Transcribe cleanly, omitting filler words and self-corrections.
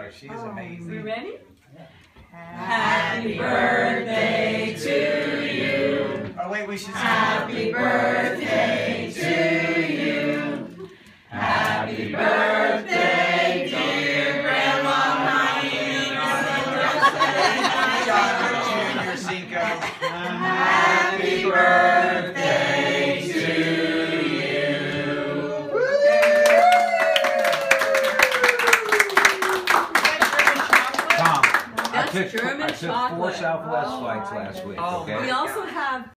She's amazing. We ready? Happy birthday to you. Oh wait, we should. Happy birthday to you. Happy birthday, dear Grandma Junior Cinco. Happy birthday to you. Tom, That's I took German 4 chocolate. Southwest Oh, flights my last week. Oh, Okay. We also have